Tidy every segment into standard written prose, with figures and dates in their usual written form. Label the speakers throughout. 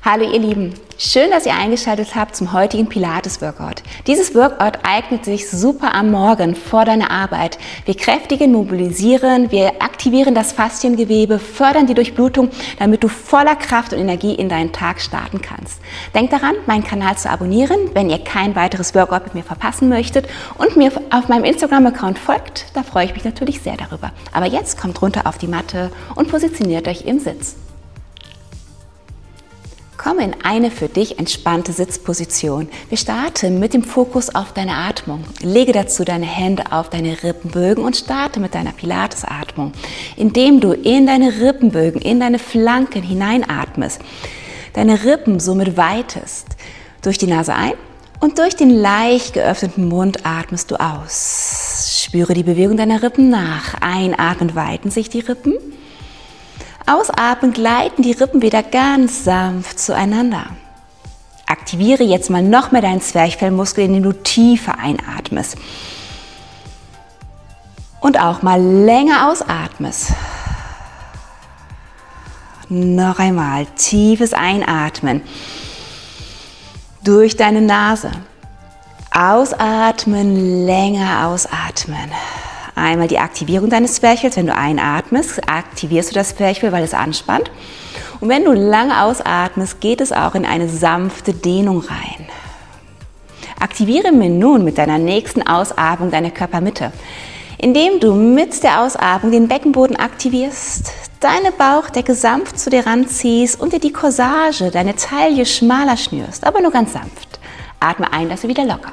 Speaker 1: Hallo ihr Lieben, schön, dass ihr eingeschaltet habt zum heutigen Pilates-Workout. Dieses Workout eignet sich super am Morgen vor deiner Arbeit. Wir kräftigen, mobilisieren, wir aktivieren das Fasziengewebe, fördern die Durchblutung, damit du voller Kraft und Energie in deinen Tag starten kannst. Denkt daran, meinen Kanal zu abonnieren, wenn ihr kein weiteres Workout mit mir verpassen möchtet und mir auf meinem Instagram-Account folgt, da freue ich mich natürlich sehr darüber. Aber jetzt kommt runter auf die Matte und positioniert euch im Sitz. Komm in eine für dich entspannte Sitzposition. Wir starten mit dem Fokus auf deine Atmung. Lege dazu deine Hände auf deine Rippenbögen und starte mit deiner Pilates-Atmung, indem du in deine Rippenbögen, in deine Flanken hineinatmest. Deine Rippen somit weitest. Durch die Nase ein und durch den leicht geöffneten Mund atmest du aus. Spüre die Bewegung deiner Rippen nach. Einatmen weiten sich die Rippen. Ausatmen gleiten die Rippen wieder ganz sanft zueinander. Aktiviere jetzt mal noch mehr deinen Zwerchfellmuskel, indem du tiefer einatmest. Und auch mal länger ausatmest. Noch einmal tiefes Einatmen. Durch deine Nase. Ausatmen, länger ausatmen. Einmal die Aktivierung deines Zwerchfells. Wenn du einatmest, aktivierst du das Zwerchfell, weil es anspannt. Und wenn du lange ausatmest, geht es auch in eine sanfte Dehnung rein. Aktiviere nun mit deiner nächsten Ausatmung deine Körpermitte, indem du mit der Ausatmung den Beckenboden aktivierst, deine Bauchdecke sanft zu dir ranziehst und dir die Corsage, deine Taille schmaler schnürst, aber nur ganz sanft. Atme ein, lasse wieder locker.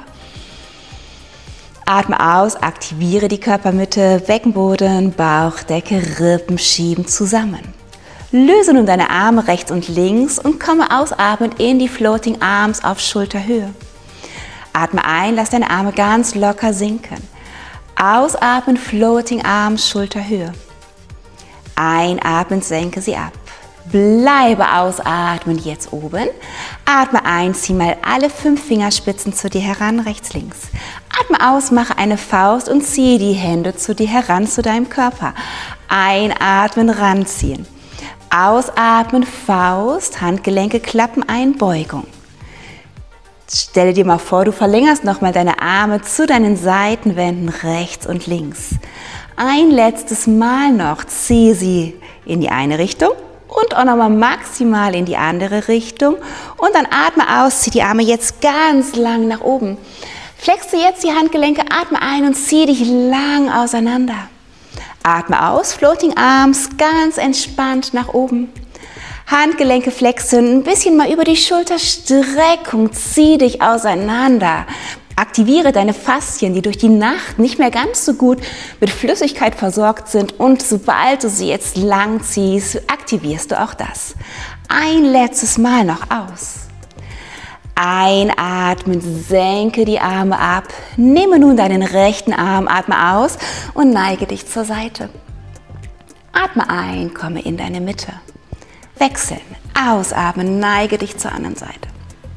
Speaker 1: Atme aus, aktiviere die Körpermitte, Beckenboden, Bauchdecke, Rippen schieben zusammen. Löse nun deine Arme rechts und links und komme ausatmend in die Floating Arms auf Schulterhöhe. Atme ein, lass deine Arme ganz locker sinken. Ausatmen, Floating Arms, Schulterhöhe. Einatmen, senke sie ab. Bleibe ausatmen, jetzt oben. Atme ein, zieh mal alle 5 Fingerspitzen zu dir heran, rechts, links. Atme aus, mache eine Faust und ziehe die Hände zu dir heran, zu deinem Körper. Einatmen, ranziehen. Ausatmen, Faust, Handgelenke klappen ein, Beugung. Stelle dir mal vor, du verlängerst nochmal deine Arme zu deinen Seitenwänden, rechts und links. Ein letztes Mal noch, ziehe sie in die eine Richtung. Und auch nochmal maximal in die andere Richtung. Und dann atme aus, zieh die Arme jetzt ganz lang nach oben. Flexe jetzt die Handgelenke, atme ein und zieh dich lang auseinander. Atme aus, Floating Arms, ganz entspannt nach oben. Handgelenke flexen, ein bisschen mal über die Schulter, Streckung, zieh dich auseinander. Aktiviere deine Faszien, die durch die Nacht nicht mehr ganz so gut mit Flüssigkeit versorgt sind, und sobald du sie jetzt lang ziehst, aktivierst du auch das. Ein letztes Mal noch aus. Einatmen, senke die Arme ab, nehme nun deinen rechten Arm, atme aus und neige dich zur Seite. Atme ein, komme in deine Mitte. Wechseln, ausatmen, neige dich zur anderen Seite.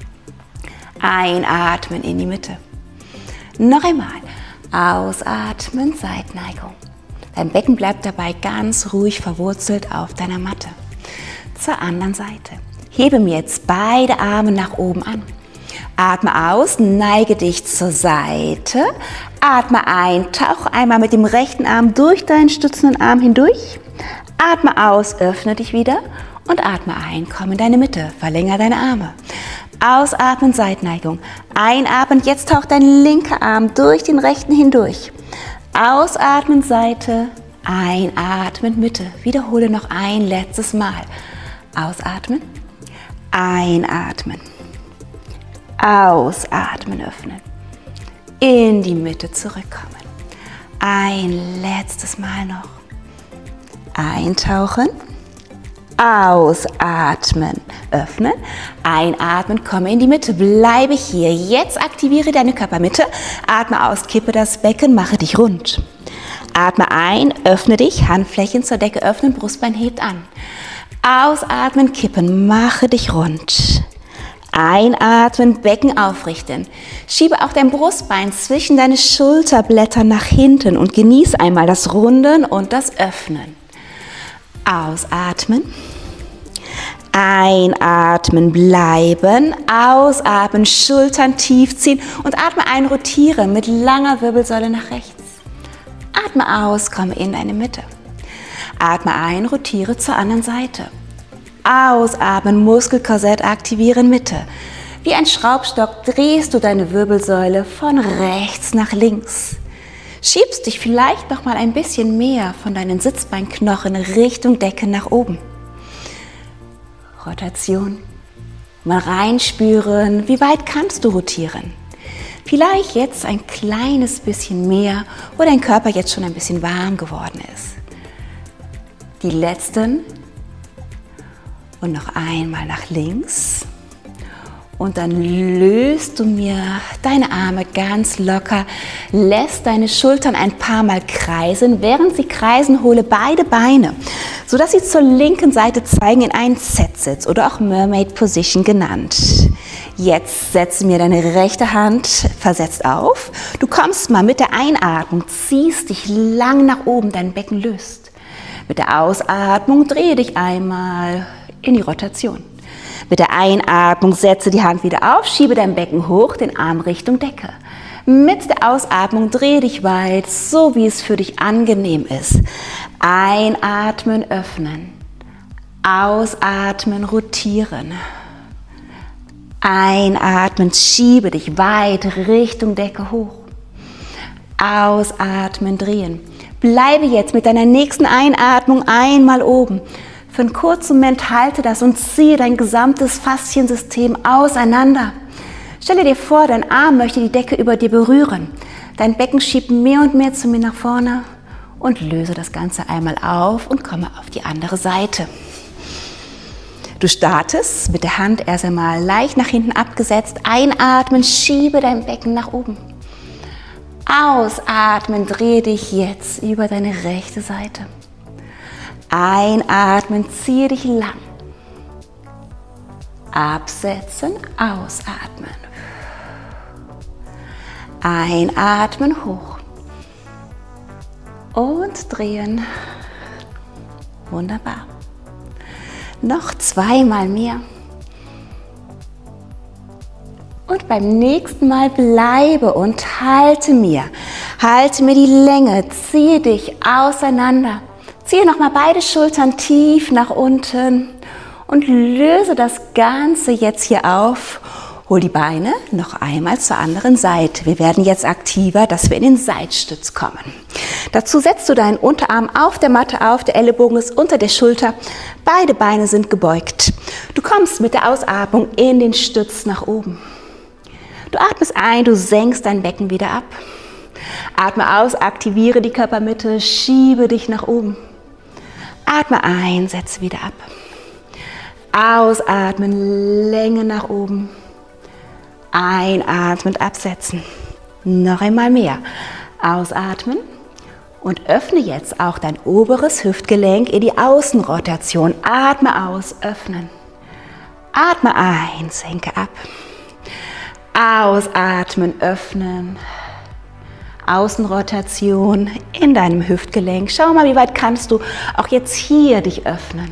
Speaker 1: Einatmen in die Mitte. Noch einmal. Ausatmen, Seitneigung. Dein Becken bleibt dabei ganz ruhig verwurzelt auf deiner Matte. Zur anderen Seite. Hebe mir jetzt beide Arme nach oben an. Atme aus, neige dich zur Seite. Atme ein, tauche einmal mit dem rechten Arm durch deinen stützenden Arm hindurch. Atme aus, öffne dich wieder und atme ein, komm in deine Mitte, verlängere deine Arme. Ausatmen, Seitneigung. Einatmen, jetzt taucht dein linker Arm durch den rechten hindurch. Ausatmen, Seite. Einatmen, Mitte. Wiederhole noch ein letztes Mal. Ausatmen. Einatmen. Ausatmen, öffnen. In die Mitte zurückkommen. Ein letztes Mal noch. Eintauchen. Ausatmen, öffnen, einatmen, komme in die Mitte, bleibe hier. Jetzt aktiviere deine Körpermitte, atme aus, kippe das Becken, mache dich rund. Atme ein, öffne dich, Handflächen zur Decke öffnen, Brustbein hebt an. Ausatmen, kippen, mache dich rund. Einatmen, Becken aufrichten. Schiebe auch dein Brustbein zwischen deine Schulterblätter nach hinten und genieße einmal das Runden und das Öffnen. Ausatmen. Einatmen, bleiben, ausatmen, Schultern tief ziehen und atme ein, rotiere mit langer Wirbelsäule nach rechts. Atme aus, komme in deine Mitte. Atme ein, rotiere zur anderen Seite. Ausatmen, Muskelkorsett aktivieren, Mitte. Wie ein Schraubstock drehst du deine Wirbelsäule von rechts nach links. Schiebst dich vielleicht noch mal ein bisschen mehr von deinen Sitzbeinknochen Richtung Decke nach oben. Rotation. Mal reinspüren, wie weit kannst du rotieren. Vielleicht jetzt ein kleines bisschen mehr, wo dein Körper jetzt schon ein bisschen warm geworden ist. Die letzten. Und noch einmal nach links. Und dann löst du mir deine Arme ganz locker, lässt deine Schultern ein paar Mal kreisen. Während sie kreisen, hole beide Beine, sodass sie zur linken Seite zeigen in einen Z-Sitz oder auch Mermaid Position genannt. Jetzt setze mir deine rechte Hand versetzt auf. Du kommst mal mit der Einatmung, ziehst dich lang nach oben, dein Becken löst. Mit der Ausatmung drehe dich einmal in die Rotation. Mit der Einatmung setze die Hand wieder auf, schiebe dein Becken hoch, den Arm Richtung Decke. Mit der Ausatmung drehe dich weit, so wie es für dich angenehm ist. Einatmen, öffnen. Ausatmen, rotieren. Einatmen, schiebe dich weit Richtung Decke hoch. Ausatmen, drehen. Bleibe jetzt mit deiner nächsten Einatmung einmal oben. Für einen kurzen Moment halte das und ziehe dein gesamtes Fasziensystem auseinander. Stelle dir vor, dein Arm möchte die Decke über dir berühren. Dein Becken schiebt mehr und mehr zu mir nach vorne und löse das Ganze einmal auf und komme auf die andere Seite. Du startest mit der Hand erst einmal leicht nach hinten abgesetzt. Einatmen, schiebe dein Becken nach oben. Ausatmen, drehe dich jetzt über deine rechte Seite. Einatmen, ziehe dich lang. Absetzen, ausatmen. Einatmen, hoch. Und drehen. Wunderbar. Noch zweimal mehr. Und beim nächsten Mal bleibe und halte mir die Länge, ziehe dich auseinander. Ziehe nochmal beide Schultern tief nach unten und löse das Ganze jetzt hier auf. Hol die Beine noch einmal zur anderen Seite. Wir werden jetzt aktiver, dass wir in den Seitstütz kommen. Dazu setzt du deinen Unterarm auf der Matte auf, der Ellenbogen ist unter der Schulter, beide Beine sind gebeugt. Du kommst mit der Ausatmung in den Stütz nach oben. Du atmest ein, du senkst dein Becken wieder ab. Atme aus, aktiviere die Körpermitte, schiebe dich nach oben. Atme ein, setze wieder ab. Ausatmen, Länge nach oben. Einatmen, absetzen. Noch einmal mehr. Ausatmen und öffne jetzt auch dein oberes Hüftgelenk in die Außenrotation. Atme aus, öffnen. Atme ein, senke ab. Ausatmen, öffnen. Außenrotation in deinem Hüftgelenk. Schau mal, wie weit kannst du auch jetzt hier dich öffnen.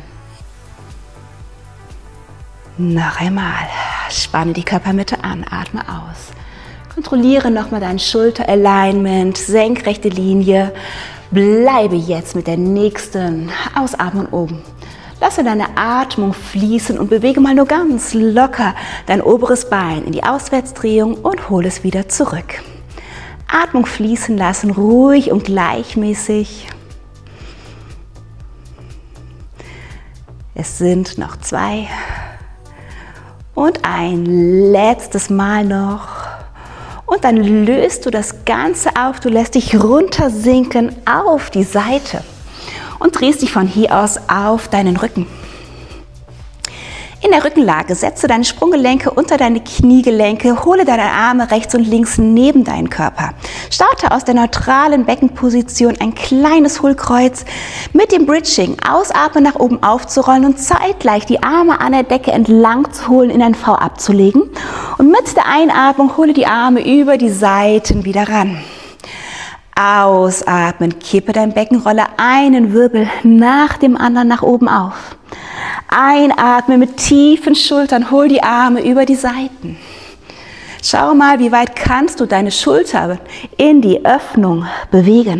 Speaker 1: Noch einmal. Spanne die Körpermitte an, atme aus. Kontrolliere nochmal dein Schulteralignment, senkrechte Linie. Bleibe jetzt mit der nächsten Ausatmung oben. Lasse deine Atmung fließen und bewege mal nur ganz locker dein oberes Bein in die Auswärtsdrehung und hole es wieder zurück. Atmung fließen lassen, ruhig und gleichmäßig. Es sind noch 2. Und ein letztes Mal noch. Und dann löst du das Ganze auf. Du lässt dich runtersinken auf die Seite und drehst dich von hier aus auf deinen Rücken. In der Rückenlage setze deine Sprunggelenke unter deine Kniegelenke, hole deine Arme rechts und links neben deinen Körper. Starte aus der neutralen Beckenposition ein kleines Hohlkreuz mit dem Bridging. Ausatmen nach oben aufzurollen und zeitgleich die Arme an der Decke entlang zu holen, in ein V abzulegen. Und mit der Einatmung hole die Arme über die Seiten wieder ran. Ausatmen, kippe dein Becken, rolle einen Wirbel nach dem anderen nach oben auf. Einatmen mit tiefen Schultern, hol die Arme über die Seiten. Schau mal, wie weit kannst du deine Schultern in die Öffnung bewegen.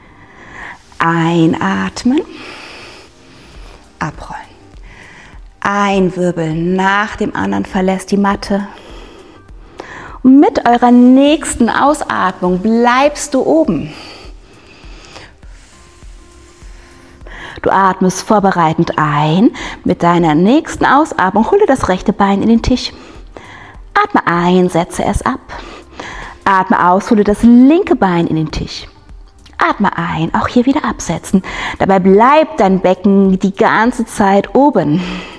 Speaker 1: Einatmen, abrollen. Ein Wirbel nach dem anderen verlässt die Matte. Und mit eurer nächsten Ausatmung bleibst du oben. Du atmest vorbereitend ein. Mit deiner nächsten Ausatmung hole das rechte Bein in den Tisch. Atme ein, setze es ab. Atme aus, hole das linke Bein in den Tisch. Atme ein, auch hier wieder absetzen. Dabei bleibt dein Becken die ganze Zeit oben.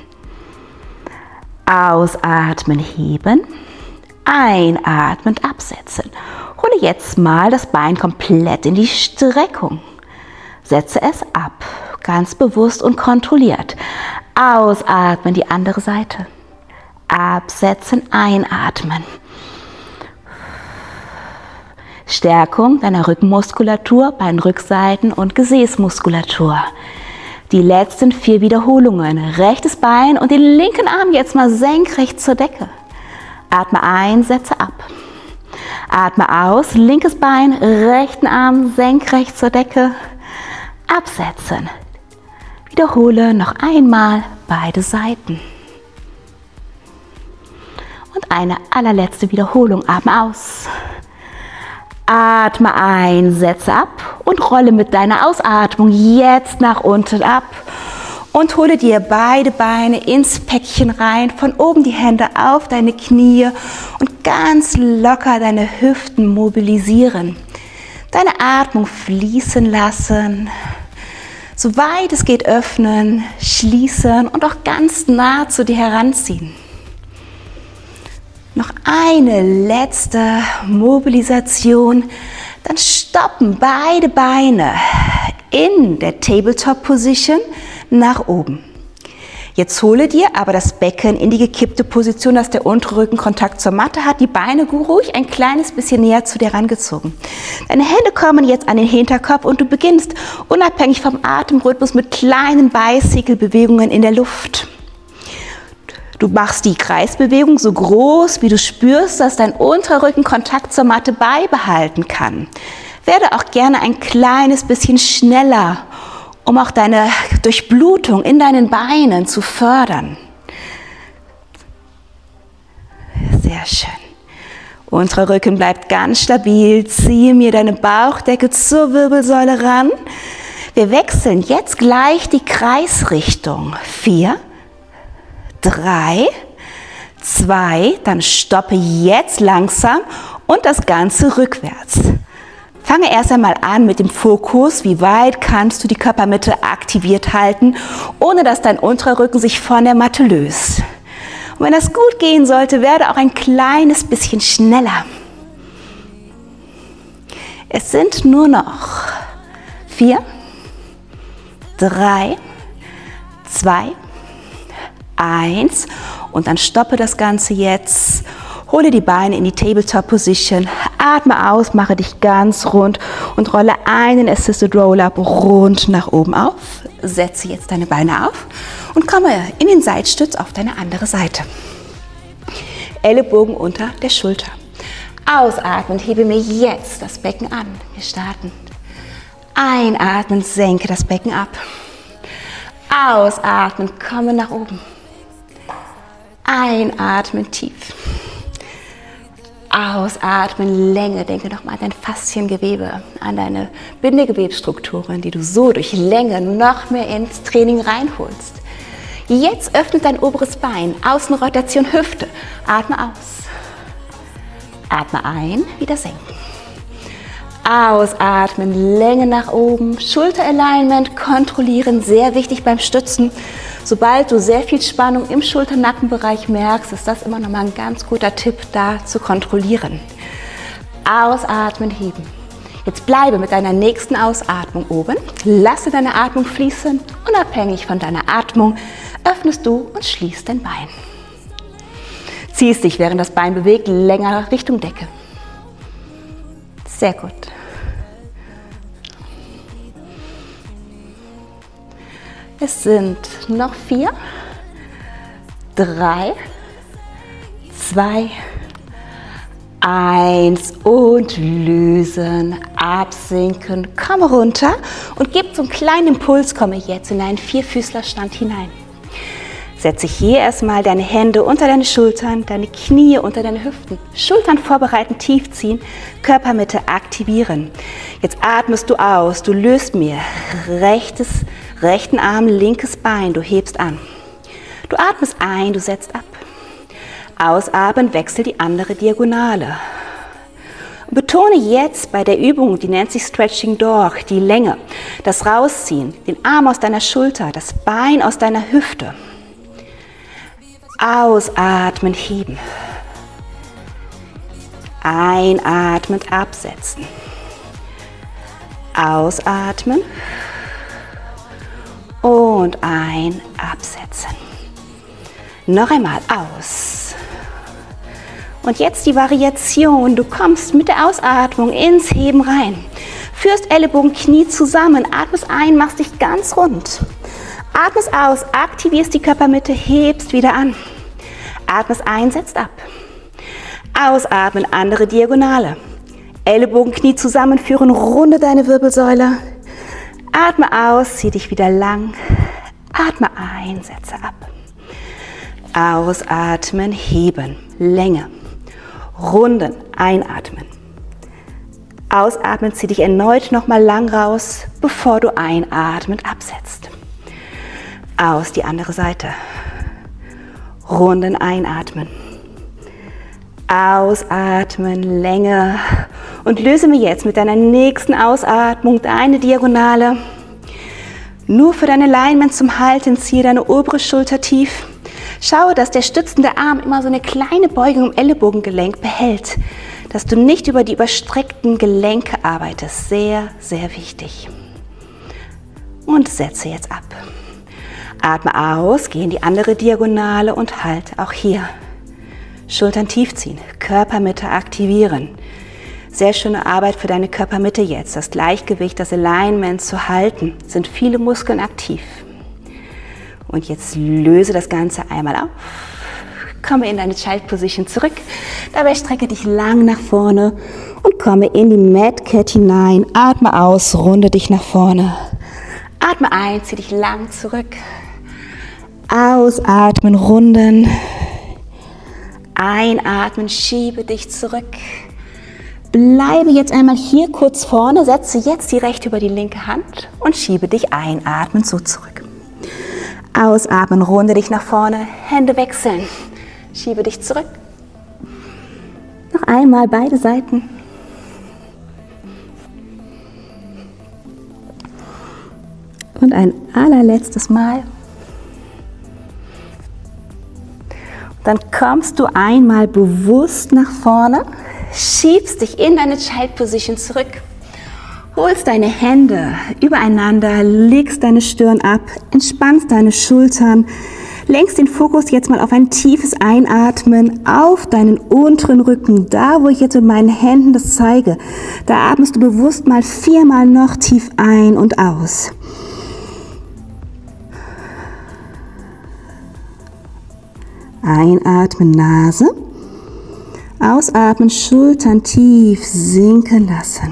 Speaker 1: Ausatmen, heben. Einatmend absetzen. Hole jetzt mal das Bein komplett in die Streckung. Setze es ab, ganz bewusst und kontrolliert. Ausatmen, die andere Seite. Absetzen, einatmen. Stärkung deiner Rückenmuskulatur, Beinrückseiten und Gesäßmuskulatur. Die letzten 4 Wiederholungen. Rechtes Bein und den linken Arm jetzt mal senkrecht zur Decke. Atme ein, setze ab. Atme aus, linkes Bein, rechten Arm senkrecht zur Decke. Absetzen. Wiederhole noch einmal beide Seiten. Und eine allerletzte Wiederholung. Atme aus. Atme ein, setze ab und rolle mit deiner Ausatmung jetzt nach unten ab. Und hole dir beide Beine ins Päckchen rein, von oben die Hände auf deine Knie und ganz locker deine Hüften mobilisieren. Deine Atmung fließen lassen, soweit es geht öffnen, schließen und auch ganz nah zu dir heranziehen. Noch eine letzte Mobilisation, dann stoppen beide Beine in der Tabletop Position nach oben. Jetzt hole dir aber das Becken in die gekippte Position, dass der untere Rücken Kontakt zur Matte hat. Die Beine ruhig ein kleines bisschen näher zu dir rangezogen. Deine Hände kommen jetzt an den Hinterkopf und du beginnst unabhängig vom Atemrhythmus mit kleinen Bicycle-Bewegungen in der Luft. Du machst die Kreisbewegung so groß, wie du spürst, dass dein unterer Rücken Kontakt zur Matte beibehalten kann. Werde auch gerne ein kleines bisschen schneller, um auch deine Durchblutung in deinen Beinen zu fördern. Sehr schön. Unterer Rücken bleibt ganz stabil. Ziehe mir deine Bauchdecke zur Wirbelsäule ran. Wir wechseln jetzt gleich die Kreisrichtung. 4, 3, 2, dann stoppe jetzt langsam und das Ganze rückwärts. Fange erst einmal an mit dem Fokus, wie weit kannst du die Körpermitte aktiviert halten, ohne dass dein unterer Rücken sich von der Matte löst. Und wenn das gut gehen sollte, werde auch ein kleines bisschen schneller. Es sind nur noch 4, 3, 2, 1 und dann stoppe das Ganze jetzt. Hole die Beine in die Tabletop Position, atme aus, mache dich ganz rund und rolle einen Assisted Roll-Up rund nach oben auf. Setze jetzt deine Beine auf und komme in den Seitstütz auf deine andere Seite. Ellenbogen unter der Schulter. Ausatmen, hebe mir jetzt das Becken an. Wir starten. Einatmen, senke das Becken ab. Ausatmen, komme nach oben. Einatmen, tief. Ausatmen, Länge. Denke nochmal an dein Fasziengewebe, an deine Bindegewebsstrukturen, die du so durch Länge noch mehr ins Training reinholst. Jetzt öffnet dein oberes Bein, Außenrotation Hüfte. Atme aus. Atme ein, wieder senken. Ausatmen, Länge nach oben, Schulteralignment kontrollieren, sehr wichtig beim Stützen. Sobald du sehr viel Spannung im Schulter-Nackenbereich merkst, ist das immer noch mal ein ganz guter Tipp, da zu kontrollieren. Ausatmen, heben. Jetzt bleibe mit deiner nächsten Ausatmung oben. Lasse deine Atmung fließen. Unabhängig von deiner Atmung öffnest du und schließt dein Bein. Ziehst dich, während das Bein bewegt, länger Richtung Decke. Sehr gut. Es sind noch 4, 3, 2, 1 und lösen, absinken, komme runter und gib so einen kleinen Impuls, komme jetzt in einen Vierfüßlerstand hinein. Setze hier erstmal deine Hände unter deine Schultern, deine Knie unter deine Hüften, Schultern vorbereiten, tief ziehen, Körpermitte aktivieren. Jetzt atmest du aus, du löst mir rechten Arm, linkes Bein, du hebst an. Du atmest ein, du setzt ab. Ausatmen, wechsel die andere Diagonale. Und betone jetzt bei der Übung, die nennt sich Stretching Dog, die Länge, das Rausziehen, den Arm aus deiner Schulter, das Bein aus deiner Hüfte. Ausatmen, heben. Einatmend absetzen. Ausatmen. Und ein, absetzen. Noch einmal aus. Und jetzt die Variation. Du kommst mit der Ausatmung ins Heben rein. Führst Ellenbogen, Knie zusammen. Atmest ein, machst dich ganz rund. Atmest aus, aktivierst die Körpermitte, hebst wieder an. Atmest ein, setzt ab. Ausatmen, andere Diagonale. Ellenbogen, Knie zusammenführen, runde deine Wirbelsäule. Atme aus, zieh dich wieder lang. Atme ein, setze ab. Ausatmen, heben, Länge. Runden, einatmen. Ausatmen, zieh dich erneut nochmal lang raus, bevor du einatmend absetzt. Aus, die andere Seite. Runden, einatmen. Ausatmen, Länge. Und löse mir jetzt mit deiner nächsten Ausatmung deine Diagonale. Nur für dein Alignment zum Halten, ziehe deine obere Schulter tief. Schaue, dass der stützende Arm immer so eine kleine Beugung im Ellenbogengelenk behält. Dass du nicht über die überstreckten Gelenke arbeitest. Sehr, sehr wichtig. Und setze jetzt ab. Atme aus, geh in die andere Diagonale und halte auch hier. Schultern tief ziehen, Körpermitte aktivieren. Sehr schöne Arbeit für deine Körpermitte jetzt. Das Gleichgewicht, das Alignment zu halten, sind viele Muskeln aktiv. Und jetzt löse das Ganze einmal auf. Komme in deine Child Position zurück. Dabei strecke dich lang nach vorne und komme in die Mad Cat hinein. Atme aus, runde dich nach vorne. Atme ein, zieh dich lang zurück. Ausatmen, runden. Einatmen, schiebe dich zurück. Bleibe jetzt einmal hier kurz vorne, setze jetzt die rechte über die linke Hand und schiebe dich einatmend so zurück. Ausatmen, runde dich nach vorne, Hände wechseln, schiebe dich zurück. Noch einmal beide Seiten. Und ein allerletztes Mal. Dann kommst du einmal bewusst nach vorne, schiebst dich in deine Child Position zurück, holst deine Hände übereinander, legst deine Stirn ab, entspannst deine Schultern, lenkst den Fokus jetzt mal auf ein tiefes Einatmen, auf deinen unteren Rücken, da wo ich jetzt mit meinen Händen das zeige. Da atmest du bewusst mal 4-mal noch tief ein und aus. Einatmen, Nase. Ausatmen, Schultern tief sinken lassen.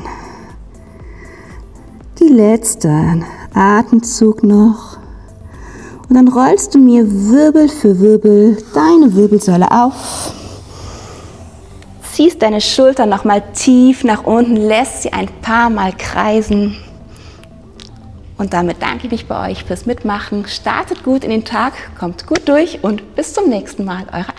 Speaker 1: Die letzte Atemzug noch. Und dann rollst du mir Wirbel für Wirbel deine Wirbelsäule auf. Ziehst deine Schultern nochmal tief nach unten, lässt sie ein paar Mal kreisen. Und damit danke ich mich bei euch fürs Mitmachen. Startet gut in den Tag, kommt gut durch und bis zum nächsten Mal. Eure